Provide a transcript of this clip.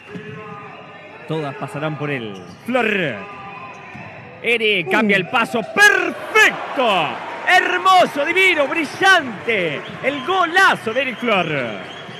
Todas pasarán por él. Flor. Eric cambia el paso. ¡Perfecto! Hermoso, divino, brillante. El golazo de Eric Flor.